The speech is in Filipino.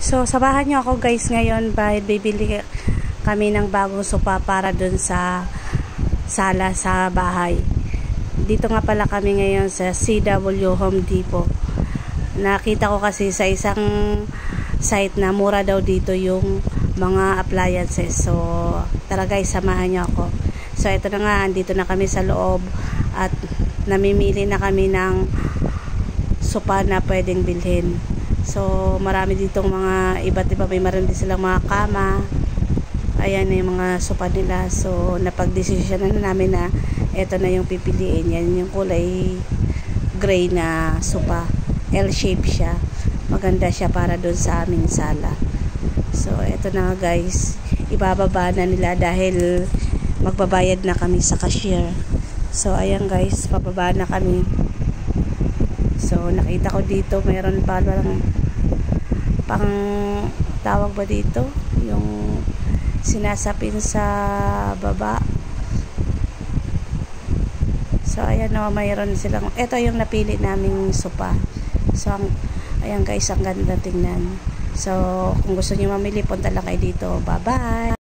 So, samahan nyo ako guys ngayon. Bibili kami ng bagong sopa para dun sa sala sa bahay. Dito nga pala kami ngayon sa CW Home Depot. Nakita ko kasi sa isang site na mura daw dito yung mga appliances. So, tara guys, samahan nyo ako. So, ito na nga, andito na kami sa loob at namimili na kami ng sopa na pwedeng bilhin. So, marami ditong mga iba't iba. May maraming din silang mga kama. Ayan na yung mga sopa nila. So, napag-desisyon na namin na ito na yung pipiliin. Yan yung kulay gray na sopa. L-shape siya. Maganda siya para doon sa aming sala. So, ito na guys. Ibababa na nila dahil magbabayad na kami sa cashier. So, ayan guys. Pababa na kami. So, nakita ko dito, mayroon pa lang pang tawag ba dito? Yung sinasapin sa baba. So, ayan o, mayroon silang, ito yung napili naming sopa. So, ayan guys, ang ganda tingnan. So, kung gusto niyo mamili, punta lang kayo dito. Bye-bye!